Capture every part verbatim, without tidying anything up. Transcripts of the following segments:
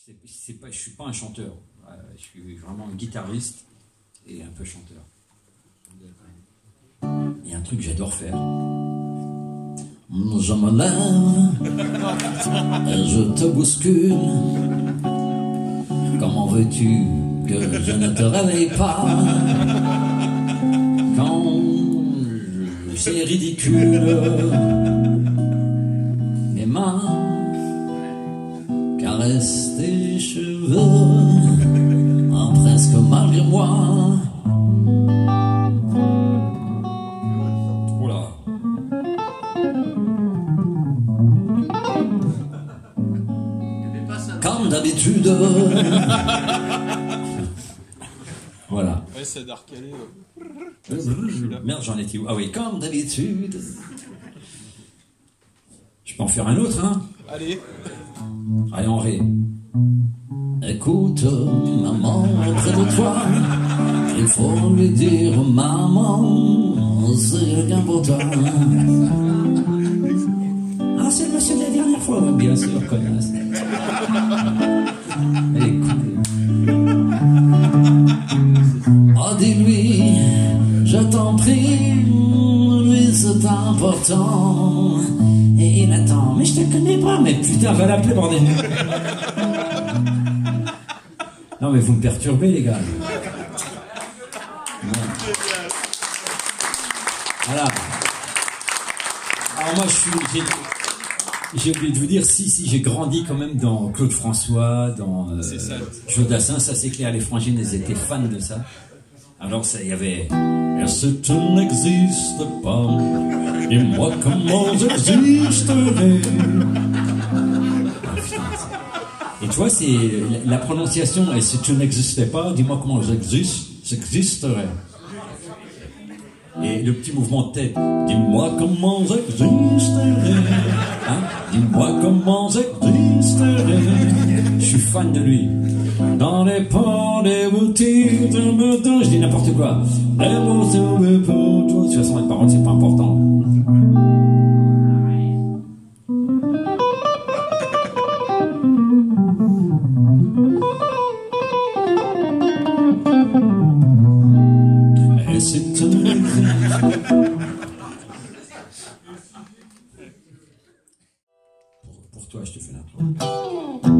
c'est pas, je suis pas un chanteur. Euh, je suis vraiment un guitariste et un peu chanteur. Il y a un truc que j'adore faire. Je me lève et je te bouscule. Comment veux-tu que je ne te réveille pas quand c'est ridicule? Mes mains caressent tes cheveux, hein, presque malgré moi. Oula. Comme d'habitude. Voilà. Ouais, c'est d'arcaler. Merde, j'en étais où? Ah oui, comme d'habitude. Je peux en faire un autre, hein? Allez. Allez, en ré. Écoute, maman, près de toi, il faut lui dire, maman, c'est rien pour toi. Ah, c'est le monsieur de la dernière fois, bien sûr, connasse. Écoute. Oh, dis-lui, je t'en prie, lui c'est important. Et il attend, mais je te connais pas, mais putain, va l'appeler, bordel. Non, mais vous me perturbez, les gars. Ouais. Voilà. Alors moi, je suis... J'ai oublié de vous dire, si, si, j'ai grandi quand même dans Claude François, dans euh, Jodassin, ça c'est clair, les frangines, elles étaient fans de ça. Alors ça, il y avait... Est-ce que tu n'existes pas? Dis-moi comment j'existerai. Et tu vois, c'est la prononciation, et si tu n'existais pas, dis-moi comment j'existe, j'existerais. Et le petit mouvement de tête, dis-moi comment j'existerais. Hein? Dis-moi comment j'existerais. Je suis fan de lui. Dans les ports des boutiques de Meudon, je dis n'importe quoi. Les mots sont pour toi. De toute façon, les paroles, c'est pas important. Et c'est un... pour, pour toi, je te fais l'intro.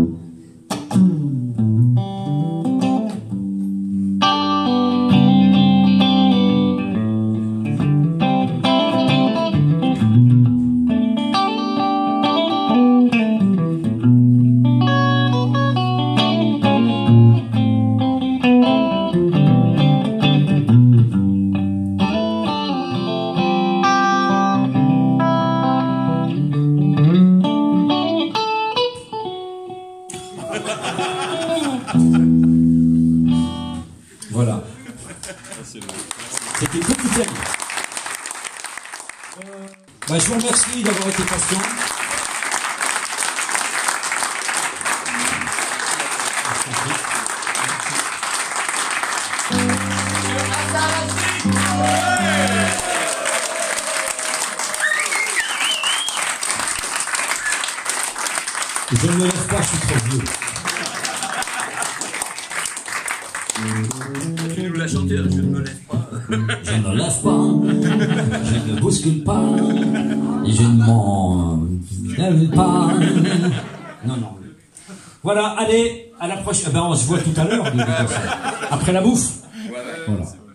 Voilà. C'était beaucoup de euh, bah, je vous remercie d'avoir été patient. Je ne me lève pas, je suis trop vieux. Tu nous l'as chanté, je ne me lève pas. Je ne me lève pas, je ne bouscule pas, je ne m'en lève pas. Non, non. Voilà, allez, à la prochaine. Ben, on se voit tout à l'heure, après la bouffe. Voilà.